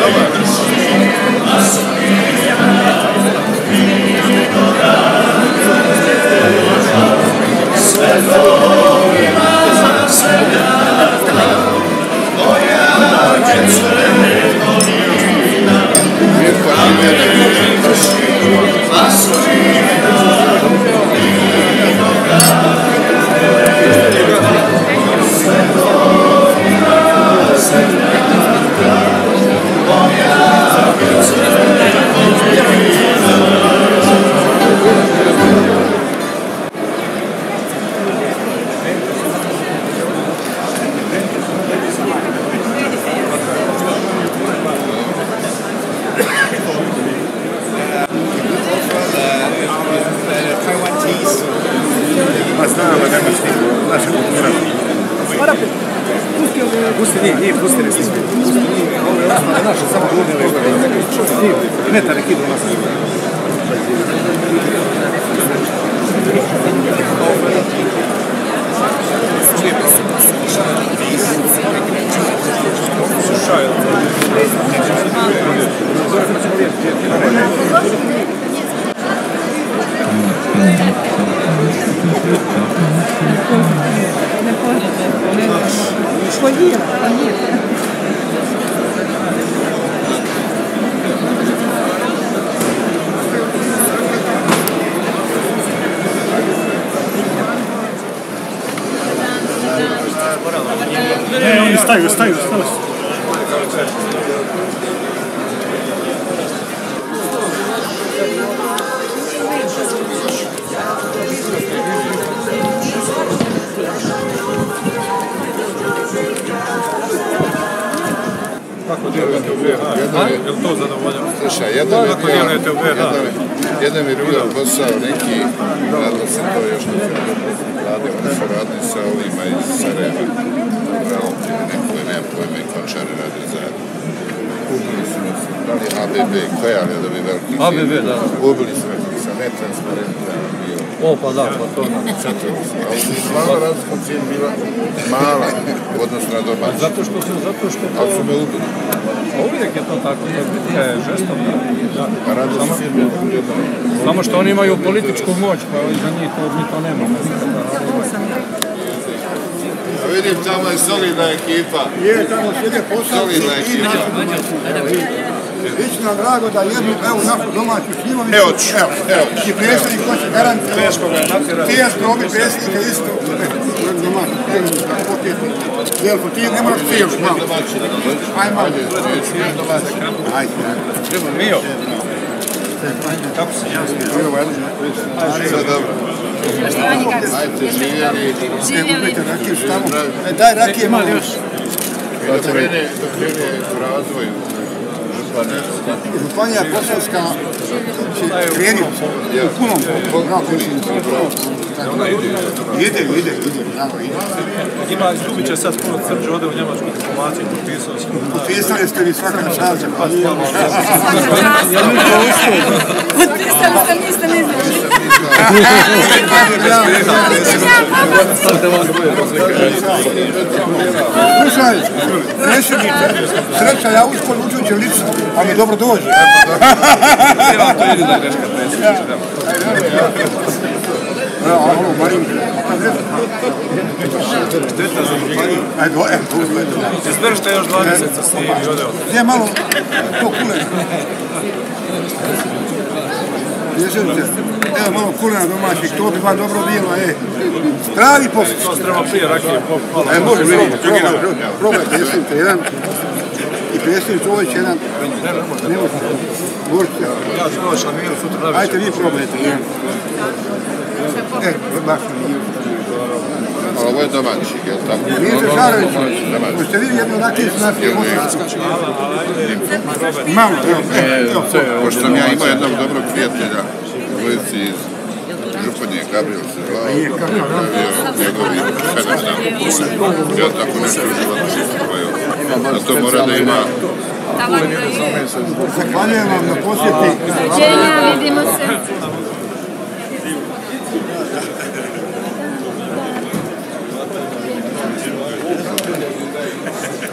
Staju. Kako djelujete u BiH? Je li to zadovoljeno? Slušaj, jedan je bio posao neki, radilo se to još na radimo na suradnji sa ovima iz Sarajeva. Nemam pojme i Končari radi zajedno. Ubili su nas, da li ABB, koja je da bi veliki film? ABB, da. Ubili su nas sa netransparentan bio. O, pa da, pa to. Ali slavna razlika cijena bila mala u odnosu na domaći. Zato što ali su me ubili. Uvijek je to tako, to je žestoko. Radili su film jedan. Samo što oni imaju političku moć, pa za njih mi to nemamo. A vidim, tamo je solidna ekipa. Je, tamo sjede posao. Ići nam drago da jednu, evo, našu domaću šljivovicu. Evo. I predsjednik ko će garantiti. Teško obi predsjednika isto. Domaću šljivovicu, da potjeti. Jelko, ti ne moraš ti još malo. Ajmo. Ajde. Mio. Kako si? Sve dobro. Ajde, živjeli. Daj rakije malo još. Dok krene u razvoju. Županija Posavska će krenuti u punom Ide. Ima, izgubit će sad puno Crđe, ode u njemačku diplomaciju, potpisali ste mi svaka čast. Potpisali ste, niste ne znali. Slušaj, predsjedniče, sreća, ja uskoro učući licu, a mi dobro dođe. To je jedna greška predsjedniče. Alo, Marinka. Šteta za Županiju. Izdržite još 2 mjeseca s njim i odeo. Gdje malo to kule? Vježelite, evo malo kulena domaćih, to bi vam dobro bilo, Pravi posao. To treba prije rakije. Može, probajte, predsjednice, jedan. I predsjednice, ovo će jedan. Ne možete. Možete. Ja ću doći na miru, sutra da više. Ajte, vi probajte, jedan. Baš na miru. Ovo je domaći, je li tako? Ministar Šarović, možete vidjeti jednu rakiju s naših posao? Malo, evo. Pošto sam ja imao jednog dobrog prijatelja u ulici iz Županje, Gabriel se zvao, njegovi fenomenalni. Ja tako nešto u životu. A to mora da ima... Zahvaljujem vam na posjeti. Doviđenja, vidimo se.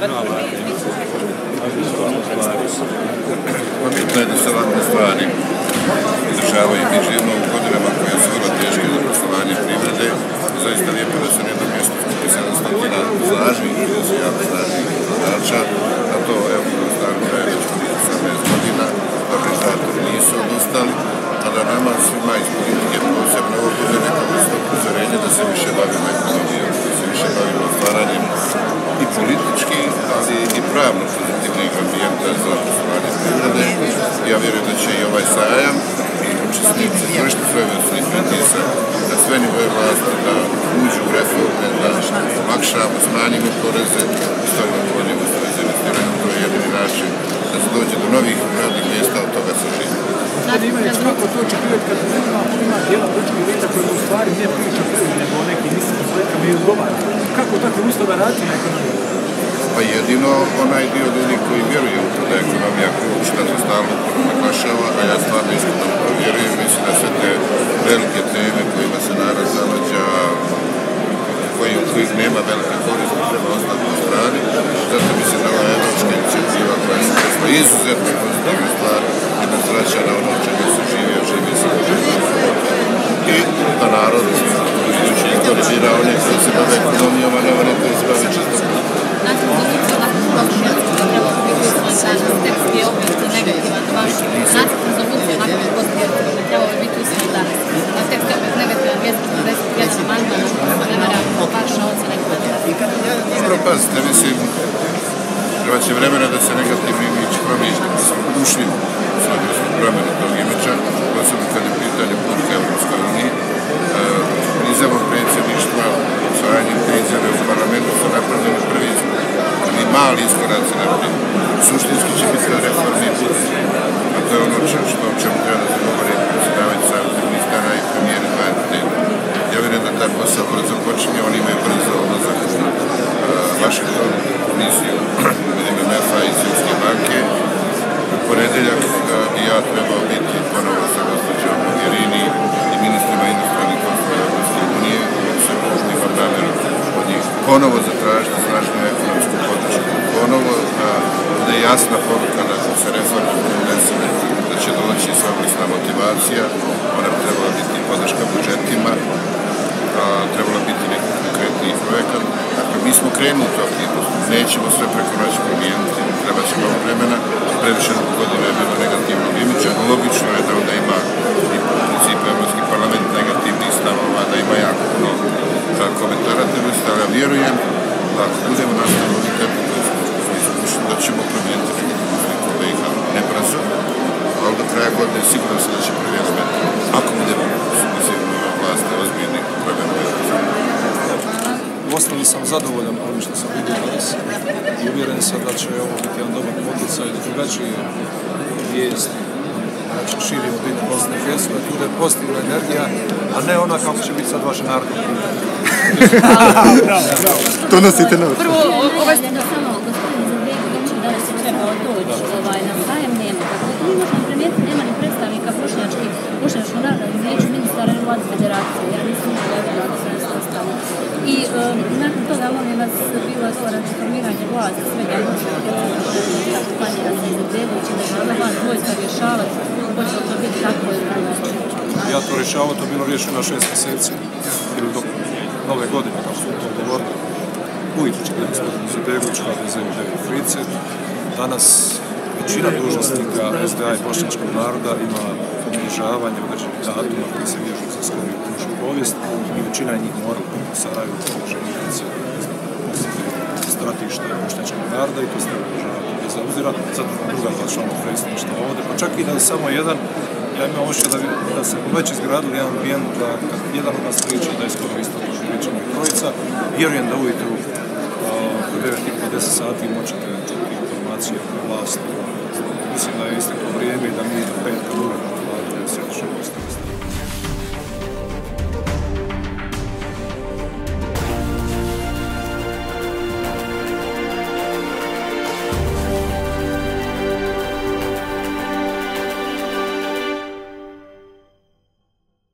Bitno je da se ovakve stvari izražavaju. Mi živimo u godinama koje su vrlo teške za poslovanje privrede. Zaista lijepo da se na jednom mjestu skupi 700 snažnih i da su jako snažnih podača. Na to, evo, stvarno traje već 18 godina, organizatori nisu odustali, a da nama svima iz politike posebno ovo bude neka vrsta upozorenja da se više bavimo ekonomijom, da se više bavimo stvaranjem i politički, ali i pravno pozitivnih ambijenta za poslovanje privrede. Ja vjerujem da će i ovaj sajam i učesnici vršiti svojevrsni pritisak na sve nivoje vlasti da uđu u reforme, da olakšamo, smanjimo poreze i stavimo povoljnije uslove za investiranje. To je jedini način da se dođe do novih radnih mjesta, od toga se živi. Sad imajući kako to očekivati kad ima dijela političkih elita koji u stvari nije priča previše nego o nekim istim projekama i odgovara. Kako takve uslove raditi na ekonomiju? Pa jedino onaj dio ljudi koji vjeruje u to da je ekonomija ključ, da se stalno uporno naglašava, a ja stvarno iskreno to vjerujem. Mislim da sve te velike teme kojima se narod zalađa, kojih nema velike koriste, treba ostati po strani. Zato mislim da ova evropska inicijativa koja se desila izuzetno pozitivna stvar, jedna vraća na ono čega se živi, a živi se i da narod idući izbor bira one koji se bave ekonomijom, a ne one koji se bave čisto politikom. Tekst je opet negativan, nacrt rezolucije nakon gospodine trebalo bi biti usvojen danas. Tekst je opet negativan, 241 amandman, ne mora vaša ocjena i komentar. Dobro, pazite, mislim, treba će vremena da se negativni imidž promišlja, da smo ušli u svojevrsnu promjenu tog imidža, posebno kad je pitanje put ka Evropskoj uniji. Prizavom predsjedništva, usvajanjem te izjave u parlamentu su napravljeni prvi iskorak. Mi mali iskoraci napravljeni. Suštinski će biti reformni put, a to je ono o čemu treba da se govori predsjedavajući savjeta ministara i premijeri dva entiteta. Ja vjerujem da taj posao brzo počinje, oni imaju brzo odlazak u Washington, misiju MMF-a i Svjetske banke. U ponedeljak i ja trebao biti ponovo sa gospođom Mogherini i ministrima inostranih poslova Evropske unije, se možda imam namjeru od njih ponovo zatražiti snažnu ekonomsku podršku, ponovo da bude jasna poruka da se reforme budu unesene, da će doći svojevrsna motivacija, ona bi trebala biti podrška budžetima, trebala biti neki konkretniji projekat. Dakle, mi smo krenuli u to aktivnost, nećemo sve preko noći promijeniti, treba će malo vremena, previše godina je bilo negativnog imidža, logično je da onda ima i po principu Evropski parlament negativnih stavova, da ima jako puno komentara, ali ja vjerujem da ako budemo nastavili ovim tempom koji smo iskušali, da ćemo promijeniti nekakvu sliku BiH ne brzo, ali do kraja godine sigurno se da će prvi element, ako budemo sigurno vlasti ozbiljnih promjena BiH. U osnovi sam zadovoljan ovim što sam vidio danas i uvjeren sam da će ovo biti jedan dobar poticaj da drugačiji vijest širimo biti Bosne i Hercegovine, tu da je pozitivna energija, a ne ona kako će biti sad vaše narodno. To nosite na Prvo, ovaj samo gospodin Zagrebić da se trebao doći na sajem nema. Mi možemo primijetiti, nema ni predstavnika bošnjačkog naroda i vijeću ministara i vlade federacije. Ja nisam gledala da se nešto ostalo. I nakon toga, molim vas, bilo je govora formiranje vlasti, svega kako planira se Zagrebić, da će ona vas vojska rješavati, hoće to biti tako ili drugačije. Ja to rješavao, to je bilo riješeno na 6 mjeseci ili do nove godine, kako smo to govorili. Ujutro će biti gospodin Zagrebić, HDZ u 9:30. Danas većina dužnosnika SDA i bošnjačkog naroda ima obilježavanje određenih datuma koji se vežu za skoriju kružnu povijest i većina njih mora u Sarajevu željenice stratišta bošnjačkog naroda i to se treba obilježavati bez obzira. Zato druga dva člana predsjedništva ovdje, pa čak i da je samo jedan, ja imam osjećaj da se već izgradili jedan ambijent da kad jedan od nas priča da je skoro isto to pričamo i trojica, vjerujem da ujutru u 9:50 sati moćete čuti informacije o vlasti